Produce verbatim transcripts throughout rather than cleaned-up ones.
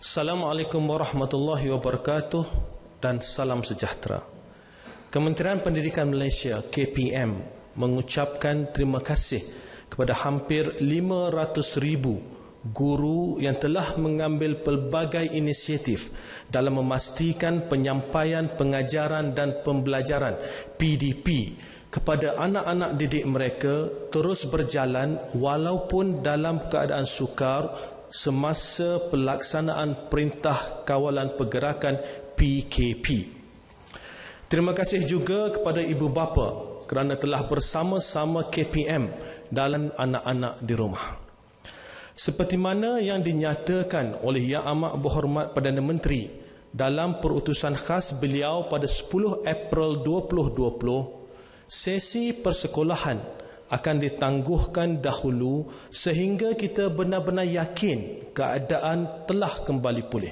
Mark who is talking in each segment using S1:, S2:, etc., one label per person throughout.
S1: Assalamualaikum warahmatullahi wabarakatuh dan salam sejahtera. Kementerian Pendidikan Malaysia K P M mengucapkan terima kasih kepada hampir lima ratus ribu guru yang telah mengambil pelbagai inisiatif dalam memastikan penyampaian pengajaran dan pembelajaran P D P kepada anak-anak didik mereka terus berjalan walaupun dalam keadaan sukar semasa pelaksanaan Perintah Kawalan Pergerakan P K P. Terima kasih juga kepada ibu bapa kerana telah bersama-sama K P M dalam anak-anak di rumah. Seperti mana yang dinyatakan oleh Yang Amat Berhormat Perdana Menteri dalam perutusan khas beliau pada sepuluh April dua ribu dua puluh, sesi persekolahan akan ditangguhkan dahulu sehingga kita benar-benar yakin keadaan telah kembali pulih.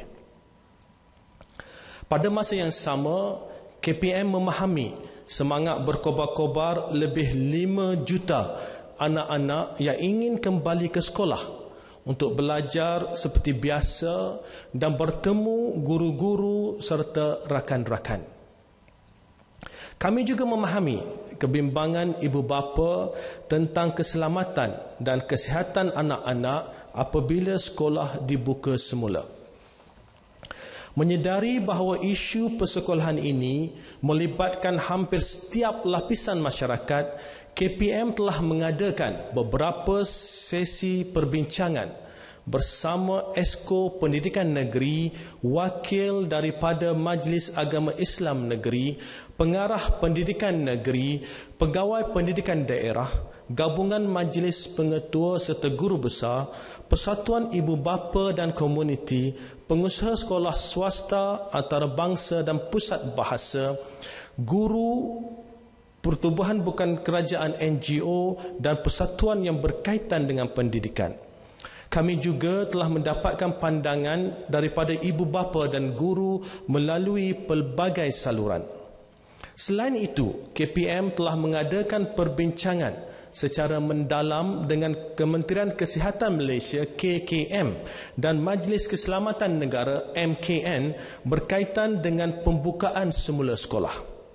S1: Pada masa yang sama, K P M memahami semangat berkobar-kobar lebih lima juta anak-anak yang ingin kembali ke sekolah untuk belajar seperti biasa dan bertemu guru-guru serta rakan-rakan. Kami juga memahami kebimbangan ibu bapa tentang keselamatan dan kesihatan anak-anak apabila sekolah dibuka semula. Menyedari bahawa isu persekolahan ini melibatkan hampir setiap lapisan masyarakat, K P M telah mengadakan beberapa sesi perbincangan bersama Esko Pendidikan Negeri, wakil daripada Majlis Agama Islam Negeri, pengarah pendidikan negeri, pegawai pendidikan daerah, gabungan majlis pengetua serta guru besar, persatuan ibu bapa dan komuniti, pengusaha sekolah swasta, antarabangsa dan pusat bahasa, guru, pertubuhan bukan kerajaan N G O dan persatuan yang berkaitan dengan pendidikan. Kami juga telah mendapatkan pandangan daripada ibu bapa dan guru melalui pelbagai saluran. Selain itu, K P M telah mengadakan perbincangan secara mendalam dengan Kementerian Kesihatan Malaysia K K M dan Majlis Keselamatan Negara M K N berkaitan dengan pembukaan semula sekolah.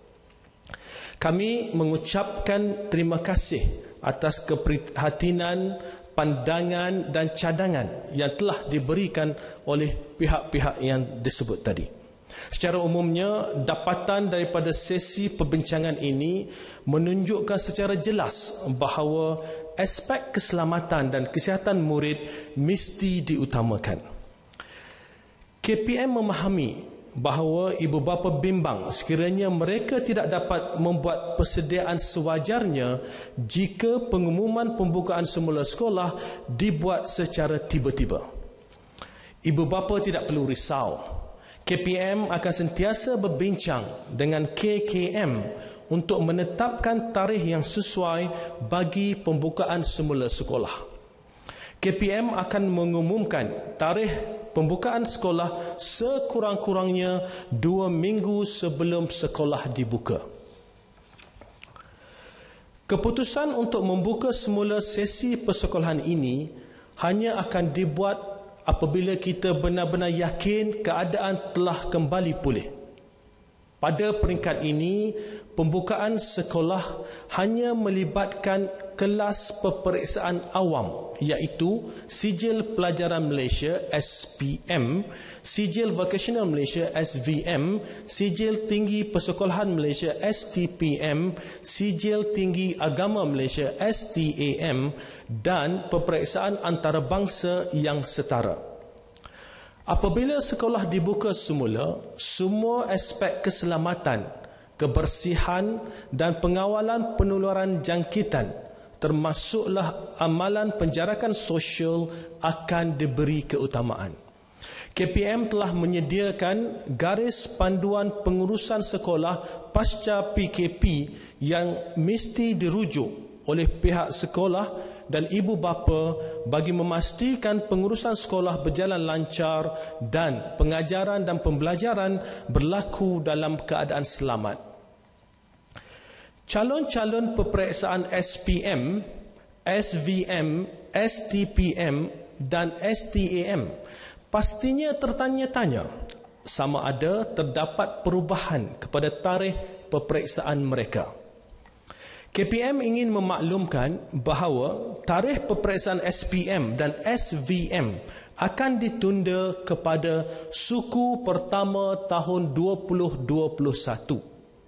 S1: Kami mengucapkan terima kasih atas keprihatinan, pandangan dan cadangan yang telah diberikan oleh pihak-pihak yang disebut tadi. Secara umumnya, dapatan daripada sesi perbincangan ini menunjukkan secara jelas bahawa aspek keselamatan dan kesihatan murid mesti diutamakan. K P M memahami bahawa ibu bapa bimbang sekiranya mereka tidak dapat membuat persediaan sewajarnya jika pengumuman pembukaan semula sekolah dibuat secara tiba-tiba. Ibu bapa tidak perlu risau. K P M akan sentiasa berbincang dengan K K M untuk menetapkan tarikh yang sesuai bagi pembukaan semula sekolah. K P M akan mengumumkan tarikh pembukaan sekolah sekurang-kurangnya dua minggu sebelum sekolah dibuka. Keputusan untuk membuka semula sesi persekolahan ini hanya akan dibuat apabila kita benar-benar yakin keadaan telah kembali pulih. Pada peringkat ini, pembukaan sekolah hanya melibatkan kelas peperiksaan awam iaitu Sijil Pelajaran Malaysia S P M, Sijil Vocational Malaysia S V M, Sijil Tinggi Persekolahan Malaysia S T P M, Sijil Tinggi Agama Malaysia S T A M dan peperiksaan antarabangsa yang setara. Apabila sekolah dibuka semula, semua aspek keselamatan, kebersihan dan pengawalan penularan jangkitan termasuklah amalan penjarakan sosial akan diberi keutamaan. K P M telah menyediakan garis panduan pengurusan sekolah pasca P K P yang mesti dirujuk oleh pihak sekolah dan ibu bapa bagi memastikan pengurusan sekolah berjalan lancar dan pengajaran dan pembelajaran berlaku dalam keadaan selamat. Calon-calon peperiksaan S P M, S V M, S T P M dan S T A M pastinya tertanya-tanya sama ada terdapat perubahan kepada tarikh peperiksaan mereka. K P M ingin memaklumkan bahawa tarikh peperiksaan S P M dan S V M akan ditunda kepada suku pertama tahun dua ribu dua puluh satu.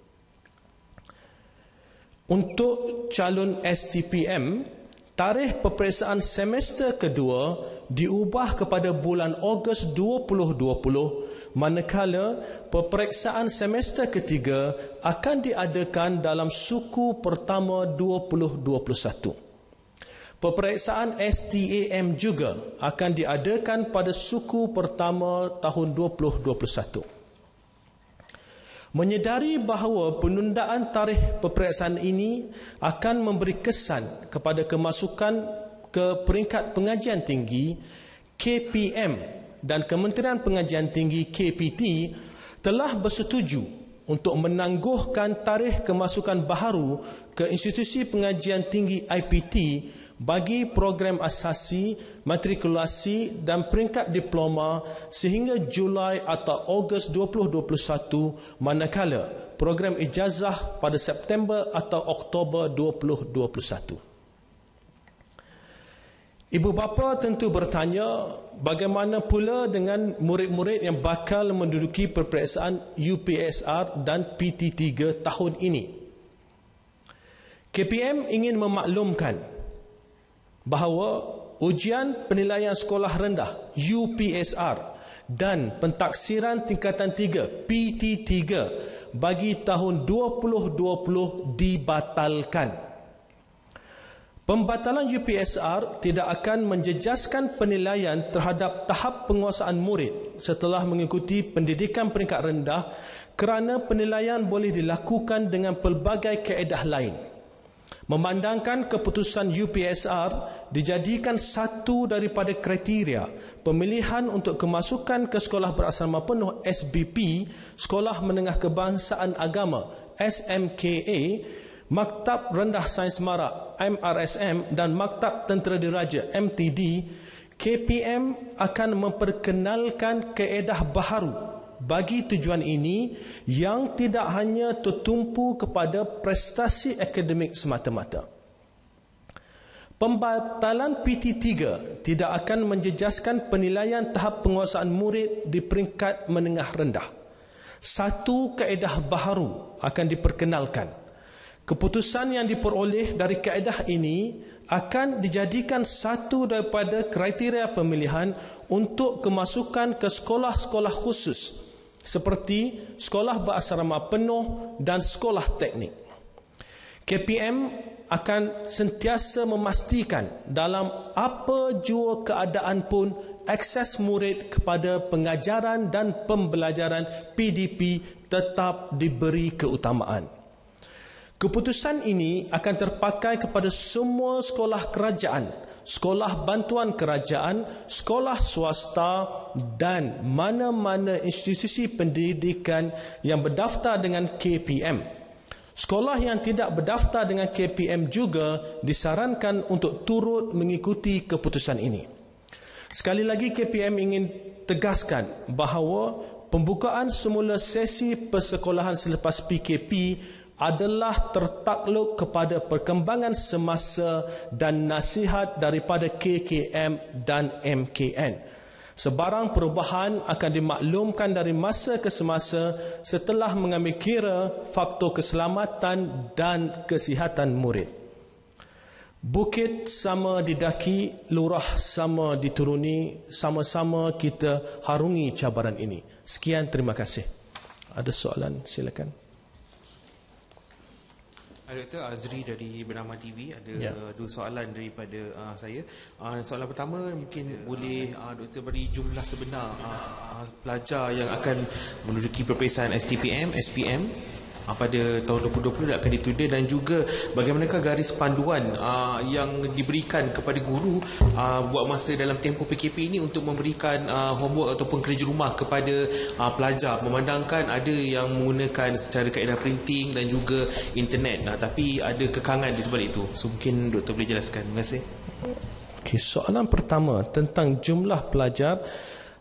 S1: Untuk calon S T P M, tarikh peperiksaan semester kedua diubah kepada bulan Ogos dua ribu dua puluh, manakala peperiksaan semester ketiga akan diadakan dalam suku pertama dua ribu dua puluh satu. Peperiksaan S T A M juga akan diadakan pada suku pertama tahun dua ribu dua puluh satu. Menyedari bahawa penundaan tarikh peperiksaan ini akan memberi kesan kepada kemasukan ke peringkat pengajian tinggi, K P M dan Kementerian Pengajian Tinggi K P T telah bersetuju untuk menangguhkan tarikh kemasukan baharu ke institusi pengajian tinggi I P T bagi program asasi, matrikulasi dan peringkat diploma sehingga Julai atau Ogos dua ribu dua puluh satu, manakala program ijazah pada September atau Oktober dua ribu dua puluh satu. Ibu bapa tentu bertanya, bagaimana pula dengan murid-murid yang bakal menduduki peperiksaan U P S R dan P T tiga tahun ini? K P M ingin memaklumkan bahawa ujian penilaian sekolah rendah U P S R dan pentaksiran tingkatan tiga P T tiga bagi tahun dua ribu dua puluh dibatalkan. Pembatalan U P S R tidak akan menjejaskan penilaian terhadap tahap penguasaan murid setelah mengikuti pendidikan peringkat rendah, kerana penilaian boleh dilakukan dengan pelbagai kaedah lain. Memandangkan keputusan U P S R dijadikan satu daripada kriteria pemilihan untuk kemasukan ke sekolah berasrama penuh S B P, Sekolah Menengah Kebangsaan Agama S M K A, Maktab Rendah Sains Marak M R S M dan Maktab Tentera Diraja M T D, K P M akan memperkenalkan kaedah baharu bagi tujuan ini yang tidak hanya tertumpu kepada prestasi akademik semata-mata. Pembatalan P T tiga tidak akan menjejaskan penilaian tahap penguasaan murid di peringkat menengah rendah. Satu kaedah baharu akan diperkenalkan. Keputusan yang diperoleh dari kaedah ini akan dijadikan satu daripada kriteria pemilihan untuk kemasukan ke sekolah-sekolah khusus seperti sekolah berasrama penuh dan sekolah teknik. K P M akan sentiasa memastikan dalam apa jua keadaan pun akses murid kepada pengajaran dan pembelajaran P D P tetap diberi keutamaan. Keputusan ini akan terpakai kepada semua sekolah kerajaan, sekolah bantuan kerajaan, sekolah swasta dan mana-mana institusi pendidikan yang berdaftar dengan K P M. Sekolah yang tidak berdaftar dengan K P M juga disarankan untuk turut mengikuti keputusan ini. Sekali lagi K P M ingin tegaskan bahawa pembukaan semula sesi persekolahan selepas P K P adalah tertakluk kepada perkembangan semasa dan nasihat daripada K K M dan M K N. Sebarang perubahan akan dimaklumkan dari masa ke semasa setelah mengambil kira faktor keselamatan dan kesihatan murid. Bukit sama didaki, lurah sama dituruni, sama-sama kita harungi cabaran ini. Sekian, terima kasih. Ada soalan, silakan.
S2: Doktor Azri dari Bernama T V, ada ya. dua soalan daripada uh, saya. Uh, soalan pertama, mungkin boleh uh, doktor beri jumlah sebenar uh, uh, pelajar yang akan menduduki peperiksaan S T P M, S P M uh, pada tahun dua ribu dua puluh akan ditunda, dan juga bagaimanakah garis panduan uh, yang diberikan kepada guru uh, buat masa dalam tempoh P K P ini untuk memberikan uh, homework ataupun kerja rumah kepada uh, pelajar, memandangkan ada yang menggunakan secara kaedah printing dan juga internet, uh, tapi ada kekangan di sebalik itu. So mungkin doktor boleh jelaskan. Terima kasih.
S1: Okay, soalan pertama tentang jumlah pelajar.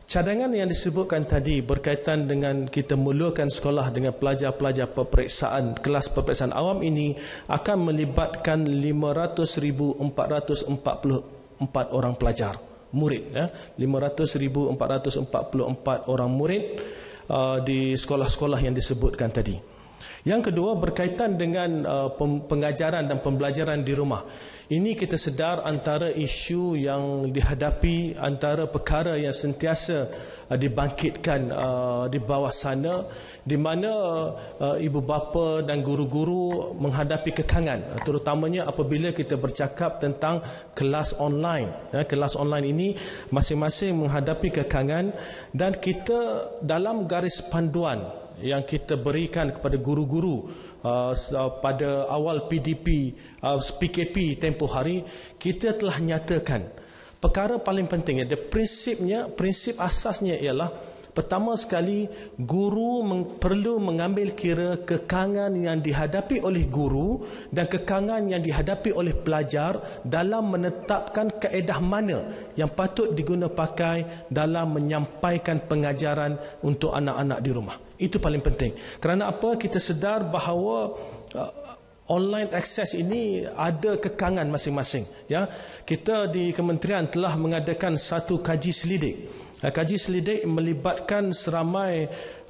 S1: Cadangan yang disebutkan tadi berkaitan dengan kita mulakan sekolah dengan pelajar-pelajar peperiksaan kelas peperiksaan awam ini akan melibatkan lima ratus ribu empat ratus empat puluh empat orang pelajar murid, ya, lima ratus ribu empat ratus empat puluh empat orang murid uh, di sekolah-sekolah yang disebutkan tadi. Yang kedua berkaitan dengan uh, pengajaran dan pembelajaran di rumah. Ini kita sedar antara isu yang dihadapi, antara perkara yang sentiasa uh, dibangkitkan uh, di bawah sana, di mana uh, ibu bapa dan guru-guru menghadapi kekangan, terutamanya apabila kita bercakap tentang kelas online. Ya, kelas online ini masing-masing menghadapi kekangan, dan kita dalam garis panduan yang kita berikan kepada guru-guru uh, pada awal P D P, uh, P K P tempoh hari, kita telah nyatakan perkara paling penting, ada prinsipnya, prinsip asasnya ialah pertama sekali guru meng, perlu mengambil kira kekangan yang dihadapi oleh guru dan kekangan yang dihadapi oleh pelajar dalam menetapkan kaedah mana yang patut diguna pakai dalam menyampaikan pengajaran untuk anak-anak di rumah. Itu paling penting. Kerana apa? Kita sedar bahawa uh, online access ini ada kekangan masing-masing. Ya, kita di kementerian telah mengadakan satu kaji selidik. Kaji selidik melibatkan seramai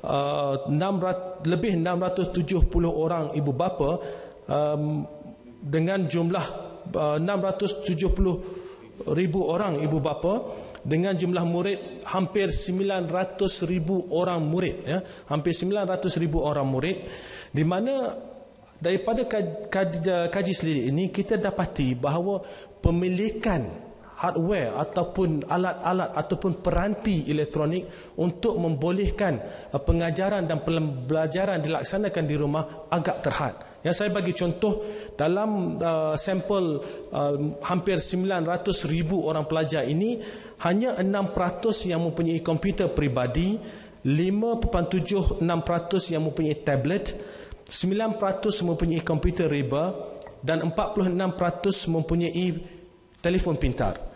S1: uh, enam ratus, lebih enam ratus tujuh puluh orang ibu bapa um, dengan jumlah uh, enam ratus tujuh puluh ribu orang ibu bapa dengan jumlah murid hampir sembilan ratus ribu orang murid, ya, hampir sembilan ratus ribu orang murid, di mana daripada kaji, kaji, kaji selidik ini kita dapati bahawa pemilikan hardware ataupun alat-alat ataupun peranti elektronik untuk membolehkan uh, pengajaran dan pembelajaran dilaksanakan di rumah agak terhad. Ya, saya bagi contoh, dalam uh, sampel uh, hampir sembilan ratus ribu orang pelajar ini, hanya enam peratus yang mempunyai komputer peribadi, lima perpuluhan tujuh enam peratus yang mempunyai tablet, sembilan peratus mempunyai komputer riba, dan empat puluh enam peratus mempunyai telefon pintar.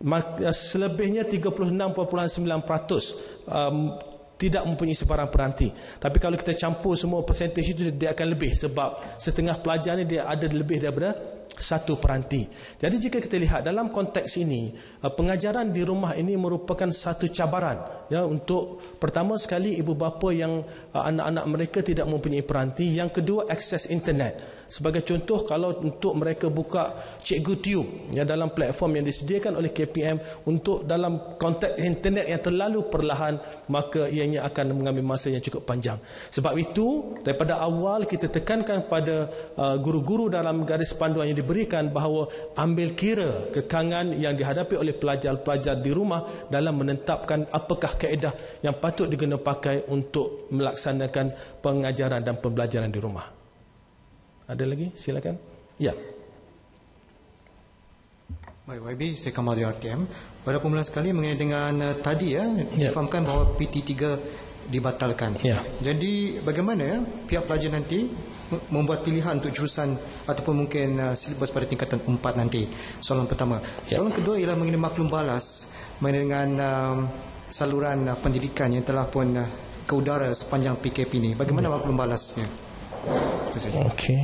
S1: Selebihnya tiga puluh enam perpuluhan sembilan peratus um, tidak mempunyai sebarang peranti. Tapi kalau kita campur semua persentage itu, dia akan lebih, sebab setengah pelajar ni dia ada lebih daripada satu peranti. Jadi jika kita lihat dalam konteks ini, pengajaran di rumah ini merupakan satu cabaran, ya, untuk pertama sekali ibu bapa yang anak-anak mereka tidak mempunyai peranti, yang kedua akses internet. Sebagai contoh, kalau untuk mereka buka Cikgu Tube, ya, dalam platform yang disediakan oleh K P M, untuk dalam konteks internet yang terlalu perlahan, maka ianya akan mengambil masa yang cukup panjang. Sebab itu daripada awal kita tekankan pada uh, guru-guru dalam garis panduan yang diberikan bahawa ambil kira kekangan yang dihadapi oleh pelajar-pelajar di rumah dalam menetapkan apakah kaedah yang patut diguna pakai untuk melaksanakan pengajaran dan pembelajaran di rumah. Ada lagi? Silakan. Ya.
S3: Baik, Y B, saya Kamal dari R T M. Pada permulaan sekali mengenai dengan uh, tadi, ya, ya, difahamkan bahawa P T tiga dibatalkan. Ya. Jadi bagaimana, ya, pihak pelajar nanti membuat pilihan untuk jurusan ataupun mungkin uh, silibus pada tingkatan empat nanti? Soalan pertama. Ya. Soalan kedua ialah mengenai maklum balas mengenai dengan uh, saluran uh, pendidikan yang telah pun uh, ke udara sepanjang P K P ini. Bagaimana ya. maklum balasnya?
S1: Okey.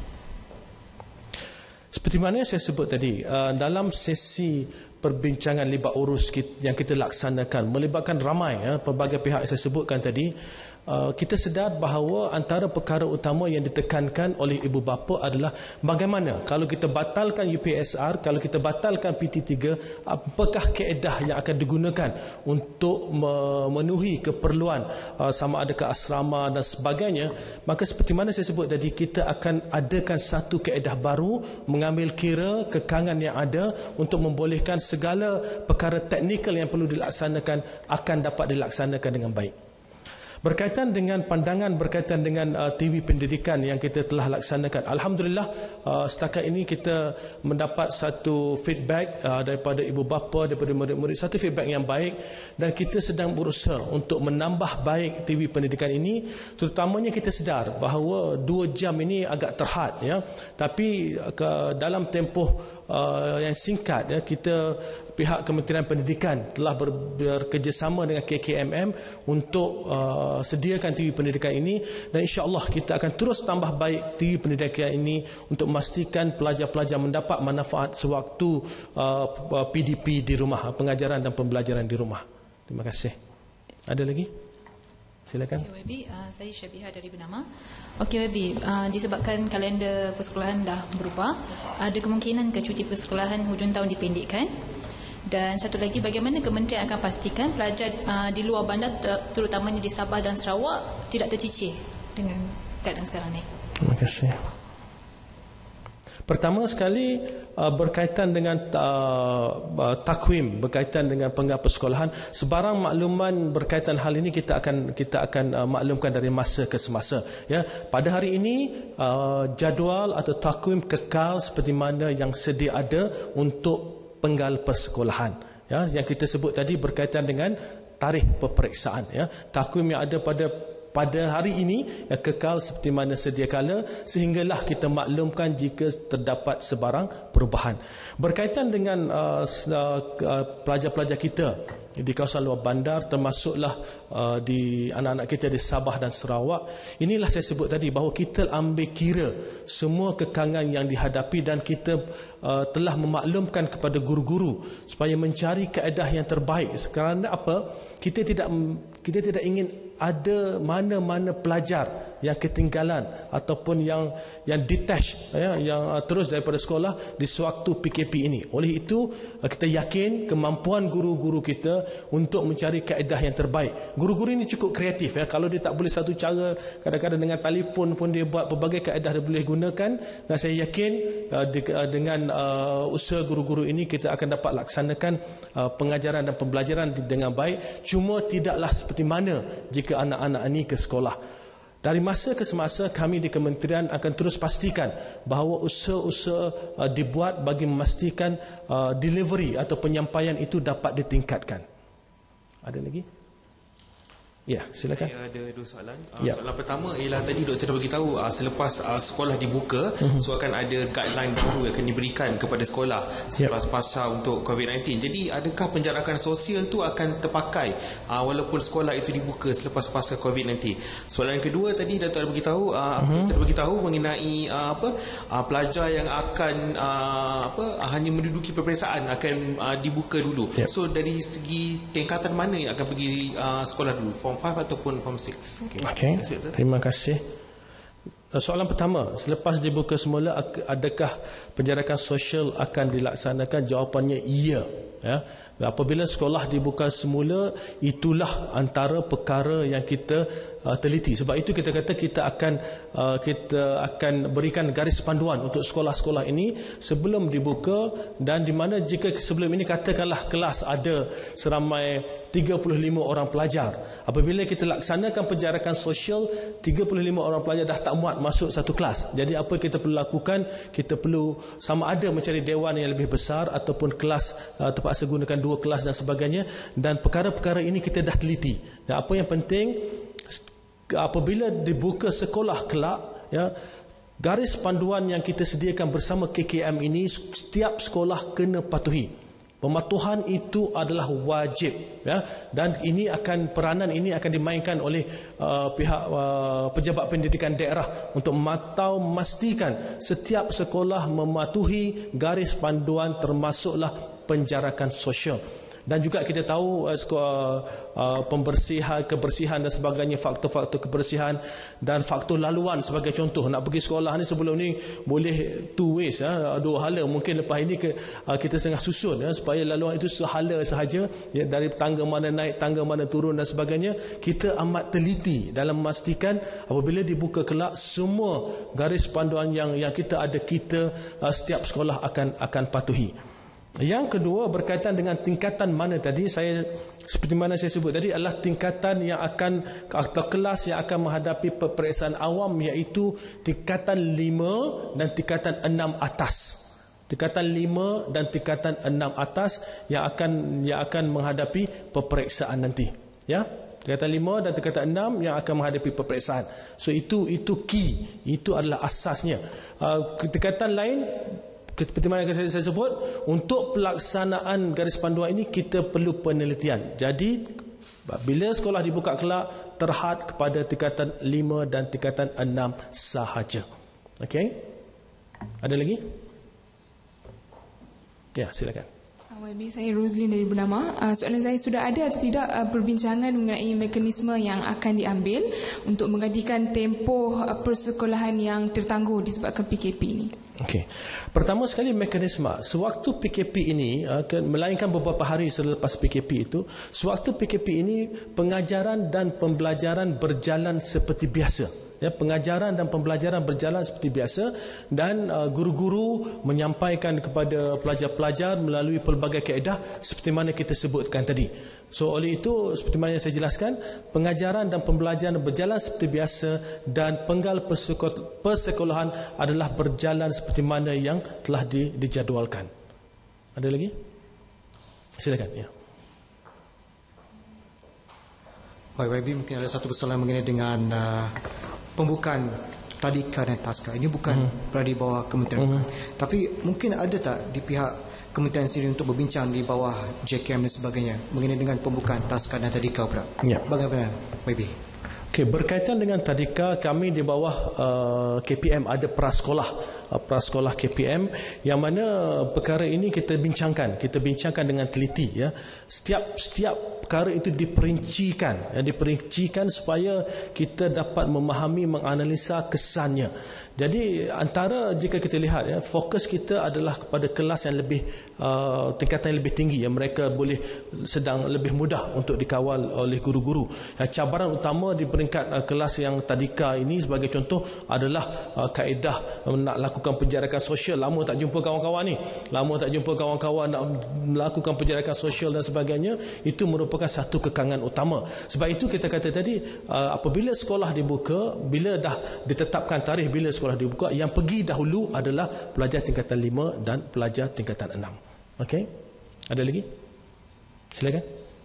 S1: Seperti mana saya sebut tadi, uh, dalam sesi perbincangan libat urus yang kita laksanakan melibatkan ramai, ya, pelbagai pihak yang saya sebutkan tadi, uh, kita sedar bahawa antara perkara utama yang ditekankan oleh ibu bapa adalah bagaimana kalau kita batalkan U P S R, kalau kita batalkan P T tiga, apakah kaedah yang akan digunakan untuk memenuhi keperluan uh, sama ada ke asrama dan sebagainya. Maka seperti mana saya sebut tadi, kita akan adakan satu kaedah baru, mengambil kira kekangan yang ada untuk membolehkan segala perkara teknikal yang perlu dilaksanakan akan dapat dilaksanakan dengan baik. Berkaitan dengan pandangan berkaitan dengan uh, T V pendidikan yang kita telah laksanakan, alhamdulillah uh, setakat ini kita mendapat satu feedback uh, daripada ibu bapa, daripada murid-murid, satu feedback yang baik, dan kita sedang berusaha untuk menambah baik T V pendidikan ini. Terutamanya kita sedar bahawa dua jam ini agak terhad, ya, tapi uh, ke dalam tempoh uh, yang singkat, ya, kita pihak Kementerian Pendidikan telah ber, bekerjasama dengan K K M M untuk uh, sediakan T V pendidikan ini, dan insya-Allah kita akan terus tambah baik T V pendidikan ini untuk memastikan pelajar-pelajar mendapat manfaat sewaktu uh, P D P di rumah, pengajaran dan pembelajaran di rumah. Terima kasih. Ada lagi? Silakan.
S4: Okay, Y B, uh, saya Syabiha dari Bernama. Okey Y B, uh, disebabkan kalender persekolahan dah berubah, ada kemungkinan ke cuti persekolahan hujung tahun dipendekkan. Dan satu lagi, bagaimana kementerian akan pastikan pelajar uh, di luar bandar, terutamanya di Sabah dan Sarawak, tidak tercicir dengan keadaan sekarang ni?
S1: Terima kasih. Pertama sekali, berkaitan dengan takwim, berkaitan dengan penggal persekolahan, sebarang makluman berkaitan hal ini kita akan kita akan maklumkan dari masa ke semasa. Ya, pada hari ini jadual atau takwim kekal seperti mana yang sedia ada untuk penggal persekolahan. Ya, yang kita sebut tadi berkaitan dengan tarikh peperiksaan. Ya, takwim yang ada pada pada hari ini ya, kekal seperti mana sedia kala, sehinggalah kita maklumkan jika terdapat sebarang perubahan berkaitan dengan uh, uh, pelajar-pelajar kita di kawasan luar bandar, termasuklah uh, di anak-anak kita di Sabah dan Sarawak. Inilah saya sebut tadi bahawa kita ambil kira semua kekangan yang dihadapi, dan kita uh, telah memaklumkan kepada guru-guru supaya mencari kaedah yang terbaik. Kerana apa? Kita tidak kita tidak ingin ada mana-mana pelajar yang ketinggalan ataupun yang yang detach, ya, yang uh, terus daripada sekolah di sewaktu P K P ini. Oleh itu uh, kita yakin kemampuan guru-guru kita untuk mencari kaedah yang terbaik. Guru-guru ini cukup kreatif, ya. Kalau dia tak boleh satu cara, kadang-kadang dengan telefon pun dia buat pelbagai kaedah dia boleh gunakan, dan saya yakin uh, de, uh, dengan uh, usaha guru-guru ini kita akan dapat laksanakan uh, pengajaran dan pembelajaran dengan baik. Cuma tidaklah seperti mana jika anak-anak ini ke sekolah. Dari masa ke semasa kami di kementerian akan terus pastikan bahawa usaha-usaha uh, dibuat bagi memastikan uh, delivery atau penyampaian itu dapat ditingkatkan. Ada lagi? Ya, silakan.
S2: Saya ada dua soalan. Uh,
S1: ya.
S2: Soalan pertama ialah tadi doktor dah beritahu uh, selepas uh, sekolah dibuka, uh-huh. so akan ada guideline baru yang akan diberikan kepada sekolah selepas yep. pasca untuk COVID sembilan belas. Jadi adakah penjarakan sosial tu akan terpakai uh, walaupun sekolah itu dibuka selepas pasca COVID sembilan belas? Soalan yang kedua tadi doktor dah beritahu uh, uh-huh. doktor dah beritahu mengenai uh, apa uh, pelajar yang akan uh, apa uh, hanya menduduki peperiksaan akan uh, dibuka dulu. Yep. So dari segi tingkatan mana yang akan pergi uh, sekolah dulu? Form five ataupun form six. Okey. Okay.
S1: Terima kasih. Soalan pertama, selepas dibuka semula adakah penjarakan sosial akan dilaksanakan? Jawapannya iya, ya. Apabila sekolah dibuka semula, itulah antara perkara yang kita uh, teliti. Sebab itu kita kata kita akan uh, kita akan berikan garis panduan untuk sekolah-sekolah ini sebelum dibuka, dan di mana jika sebelum ini katakanlah kelas ada seramai tiga puluh lima orang pelajar, apabila kita laksanakan penjarakan sosial, tiga puluh lima orang pelajar dah tak muat masuk satu kelas. Jadi apa kita perlu lakukan? Kita perlu sama ada mencari dewan yang lebih besar ataupun kelas uh, terpaksa gunakan dua kelas dan sebagainya, dan perkara-perkara ini kita dah teliti. Dan apa yang penting, apabila dibuka sekolah kelak, ya, garis panduan yang kita sediakan bersama K K M ini setiap sekolah kena patuhi. Pematuhan itu adalah wajib, ya, dan ini akan peranan ini akan dimainkan oleh uh, pihak uh, pejabat pendidikan daerah untuk memantau memastikan setiap sekolah mematuhi garis panduan termasuklah penjarakan sosial. Dan juga kita tahu uh, sekolah, uh, pembersihan, kebersihan dan sebagainya, faktor-faktor kebersihan dan faktor laluan sebagai contoh. Nak pergi sekolah ni sebelum ni boleh two ways, uh, dua hala. Mungkin lepas ini ke, uh, kita tengah susun, uh, supaya laluan itu sehala sahaja, ya, dari tangga mana naik, tangga mana turun dan sebagainya. Kita amat teliti dalam memastikan apabila dibuka kelak, semua garis panduan yang yang kita ada, kita uh, setiap sekolah akan akan patuhi. Yang kedua berkaitan dengan tingkatan mana tadi, saya seperti mana saya sebut tadi adalah tingkatan yang akan atau kelas yang akan menghadapi peperiksaan awam, iaitu tingkatan lima dan tingkatan enam atas. Tingkatan lima dan tingkatan enam atas yang akan yang akan menghadapi peperiksaan nanti, ya. Tingkatan lima dan tingkatan enam yang akan menghadapi peperiksaan. So itu itu key, itu adalah asasnya. Uh, tingkatan lain seperti mana yang saya, saya sebut, untuk pelaksanaan garis panduan ini kita perlu penelitian. Jadi bila sekolah dibuka kelak, terhad kepada tingkatan lima dan tingkatan enam sahaja. Okey? Ada lagi? Ya, silakan.
S5: Y B, saya Roslyn dari Bernama. Uh, soalan saya, sudah ada atau tidak uh, perbincangan mengenai mekanisme yang akan diambil untuk menggantikan tempoh uh, persekolahan yang tertangguh disebabkan P K P ini?
S1: Okey. Pertama sekali mekanisme. Sewaktu P K P ini, uh, melainkan beberapa hari selepas P K P itu, sewaktu P K P ini pengajaran dan pembelajaran berjalan seperti biasa. Ya, pengajaran dan pembelajaran berjalan seperti biasa dan uh, guru-guru menyampaikan kepada pelajar-pelajar melalui pelbagai kaedah seperti mana kita sebutkan tadi. So oleh itu, seperti mana yang saya jelaskan, pengajaran dan pembelajaran berjalan seperti biasa dan penggal persekolahan adalah berjalan seperti mana yang telah di, dijadualkan. Ada lagi? Silakan. Ya.
S3: Baik, Y B, mungkin ada satu persoalan mengenai dengan uh, pembukaan tadika dan taska. Ini bukan hmm. berada di bawah Kementerian hmm. Bukan. Tapi mungkin ada tak di pihak Kementerian sendiri untuk berbincang di bawah J K M dan sebagainya mengenai dengan pembukaan taska dan tadika pula? Ya. Bagaimana, Y B?
S1: Okey, berkaitan dengan tadika, kami di bawah uh, K P M ada prasekolah, uh, prasekolah K P M yang mana perkara ini kita bincangkan, kita bincangkan dengan teliti, ya. Setiap setiap perkara itu diperincikan, ya, diperincikan supaya kita dapat memahami, menganalisa kesannya. Jadi antara jika kita lihat, ya, fokus kita adalah kepada kelas yang lebih uh, tingkatan yang lebih tinggi, yang mereka boleh sedang lebih mudah untuk dikawal oleh guru-guru. Ya, cabaran utama di peringkat uh, kelas yang tadika ini sebagai contoh adalah uh, kaedah uh, nak lakukan penjarakan sosial. Lama tak jumpa kawan-kawan ni, lama tak jumpa kawan-kawan nak melakukan penjarakan sosial dan sebagainya. Itu merupakan satu kekangan utama. Sebab itu kita kata tadi, uh, apabila sekolah dibuka, bila dah ditetapkan tarikh bila sekolah dibuka, yang pergi dahulu adalah pelajar tingkatan lima dan pelajar tingkatan enam. Okey? Ada lagi? Silakan.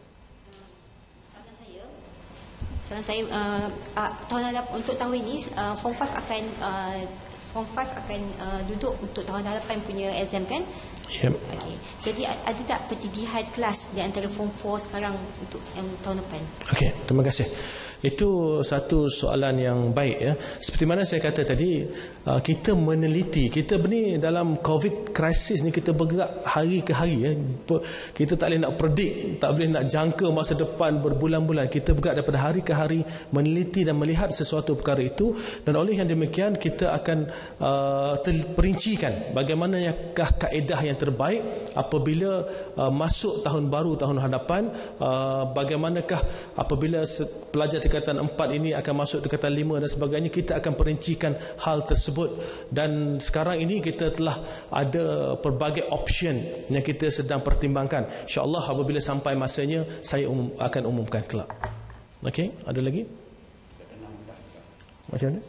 S6: Soalan saya, soalan saya uh, uh, tahun hadapan, untuk tahun ini uh, Form lima akan uh, Form lima akan uh, duduk untuk tahun hadapan punya exam kan?
S1: Yep.
S6: Okey. Jadi ada tak pertidihan kelas di antara Form empat sekarang untuk yang tahun depan?
S1: Okey, terima kasih. Itu satu soalan yang baik, ya. Seperti mana saya kata tadi, uh, kita meneliti, kita ni dalam COVID crisis ni kita bergerak hari ke hari, ya. Kita tak boleh nak predict, tak boleh nak jangka masa depan berbulan-bulan. Kita bergerak daripada hari ke hari meneliti dan melihat sesuatu perkara itu, dan oleh yang demikian kita akan uh, terperincikan bagaimanakah kaedah yang terbaik apabila uh, masuk tahun baru, tahun hadapan, uh, bagaimanakah apabila pelajar tingkatan empat ini akan masuk tingkatan lima dan sebagainya. Kita akan perincikan hal tersebut, dan sekarang ini kita telah ada pelbagai option yang kita sedang pertimbangkan. InsyaAllah apabila sampai masanya saya umum, akan umumkan kelak. Okey, ada lagi? Macam mana?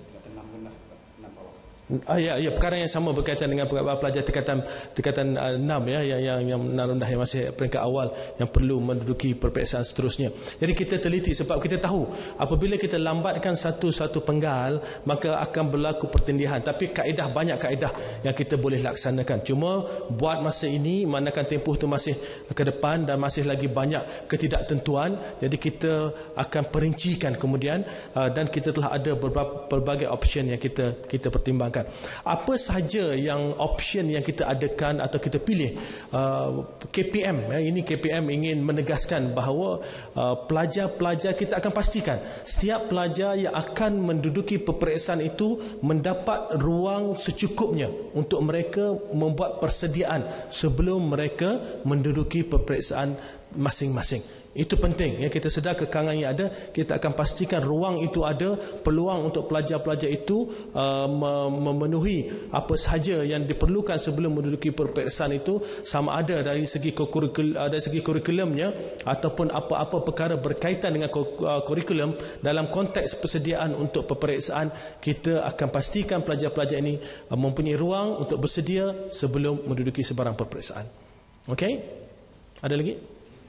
S1: Ah, ya, ya, perkara yang sama berkaitan dengan pelajar tingkatan tingkatan uh, enam, ya, yang yang yang rendah, yang masih peringkat awal, yang perlu menduduki peperiksaan seterusnya. Jadi kita teliti sebab kita tahu apabila kita lambatkan satu-satu penggal maka akan berlaku pertindihan. Tapi kaedah, banyak kaedah yang kita boleh laksanakan. Cuma buat masa ini manakan tempoh tu masih ke depan dan masih lagi banyak ketidaktentuan. Jadi kita akan perincikan kemudian, uh, dan kita telah ada beberapa pelbagai option yang kita kita pertimbangkan. Apa sahaja yang option yang kita adakan atau kita pilih, uh, K P M, ya, ini K P M ingin menegaskan bahawa uh, pelajar-pelajar, kita akan pastikan setiap pelajar yang akan menduduki peperiksaan itu mendapat ruang secukupnya untuk mereka membuat persediaan sebelum mereka menduduki peperiksaan masing-masing. Itu penting, ya. Kita sedar kekangan yang ada, kita akan pastikan ruang itu ada, peluang untuk pelajar-pelajar itu uh, memenuhi apa sahaja yang diperlukan sebelum menduduki peperiksaan itu, sama ada dari segi kurikulum, dari segi kurikulumnya ataupun apa-apa perkara berkaitan dengan kurikulum dalam konteks persediaan untuk peperiksaan. Kita akan pastikan pelajar-pelajar ini uh, mempunyai ruang untuk bersedia sebelum menduduki sebarang peperiksaan. Okey? Ada lagi?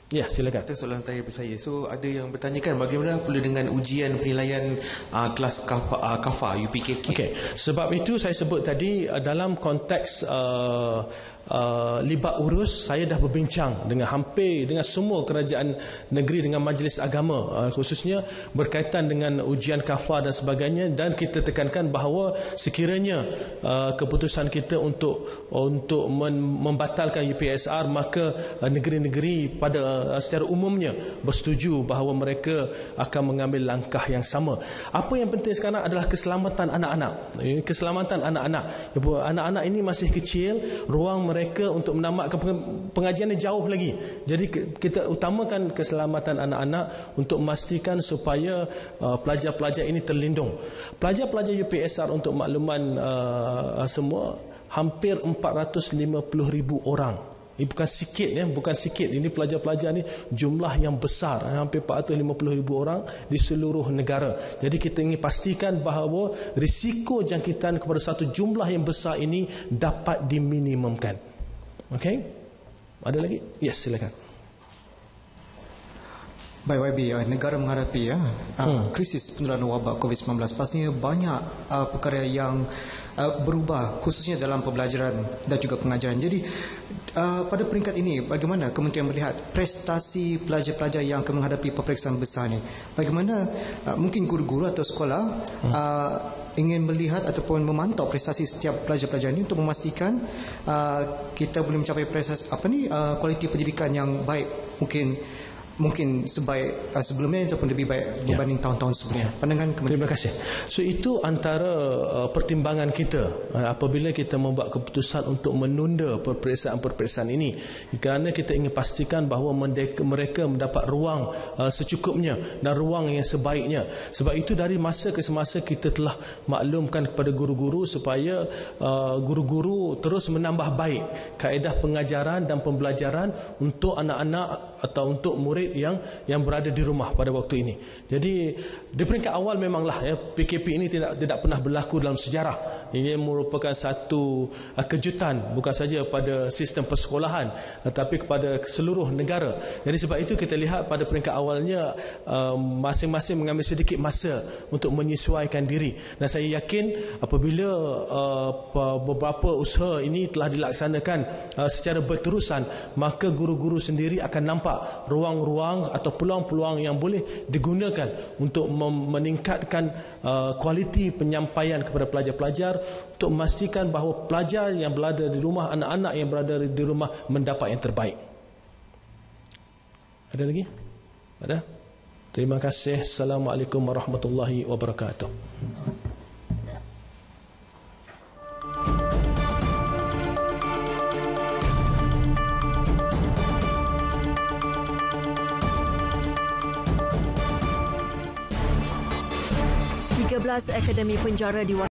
S1: Ya, silakan.
S2: Itu soalan tanya kepada saya. So ada yang bertanyakan bagaimana pula dengan ujian penilaian uh, kelas kafa, uh, kafa U P K K.
S1: Okey, sebab itu saya sebut tadi uh, dalam konteks uh, uh, libat urus, saya dah berbincang dengan hampir dengan semua kerajaan negeri, dengan majlis agama uh, khususnya berkaitan dengan ujian kafa dan sebagainya, dan kita tekankan bahawa sekiranya uh, keputusan kita untuk untuk membatalkan U P S R, maka uh, negeri-negeri pada secara umumnya bersetuju bahawa mereka akan mengambil langkah yang sama. Apa yang penting sekarang adalah keselamatan anak-anak. Keselamatan anak-anak. Anak-anak ini masih kecil, ruang mereka untuk menamatkan pengajian jauh lagi. Jadi kita utamakan keselamatan anak-anak untuk memastikan supaya uh, pelajar-pelajar ini terlindung. Pelajar-pelajar U P S R, untuk makluman uh, semua, hampir empat ratus lima puluh ribu orang. Ini bukan sikit ya, bukan sikit. Ini pelajar-pelajar ni jumlah yang besar, hampir empat ratus lima puluh ribu orang di seluruh negara. Jadi kita ingin pastikan bahawa risiko jangkitan kepada satu jumlah yang besar ini dapat diminimumkan. Okey? Ada lagi? Yes, silakan.
S3: Baik, Y B, negara menghadapi ya hmm. krisis penularan wabak covid sembilan belas. Pastinya banyak uh, perkara yang uh, berubah, khususnya dalam pembelajaran dan juga pengajaran. Jadi Uh, pada peringkat ini, bagaimana kementerian melihat prestasi pelajar-pelajar yang akan menghadapi peperiksaan besar ini? Bagaimana uh, mungkin guru-guru atau sekolah uh, ingin melihat ataupun memantau prestasi setiap pelajar-pelajar ini untuk memastikan uh, kita boleh mencapai prestasi apa ni uh, kualiti pendidikan yang baik, mungkin mungkin sebaik uh, sebelumnya ataupun lebih baik berbanding ya. tahun-tahun sebelumnya. Ya. Pandangan kementerian.
S1: Terima kasih. So itu antara uh, pertimbangan kita uh, apabila kita membuat keputusan untuk menunda peperiksaan-peperiksaan ini, kerana kita ingin pastikan bahawa mereka, mereka mendapat ruang uh, secukupnya dan ruang yang sebaiknya. Sebab itu dari masa ke semasa kita telah maklumkan kepada guru-guru supaya uh, guru-guru terus menambah baik kaedah pengajaran dan pembelajaran untuk anak-anak atau untuk murid yang yang berada di rumah pada waktu ini. Jadi di peringkat awal memanglah ya, P K P ini tidak tidak pernah berlaku dalam sejarah. Ini merupakan satu uh, kejutan bukan saja pada sistem persekolahan tetapi kepada seluruh negara. Jadi sebab itu kita lihat pada peringkat awalnya uh, masing-masing mengambil sedikit masa untuk menyesuaikan diri, dan saya yakin apabila uh, beberapa usaha ini telah dilaksanakan uh, secara berterusan, maka guru-guru sendiri akan nampak ruang-ruang atau peluang-peluang yang boleh digunakan untuk meningkatkan uh, kualiti penyampaian kepada pelajar-pelajar, untuk memastikan bahawa pelajar yang berada di rumah, anak-anak yang berada di rumah mendapat yang terbaik. Ada lagi? Ada? Terima kasih. Assalamualaikum warahmatullahi wabarakatuh.
S7: tiga belas Akademi Penjara di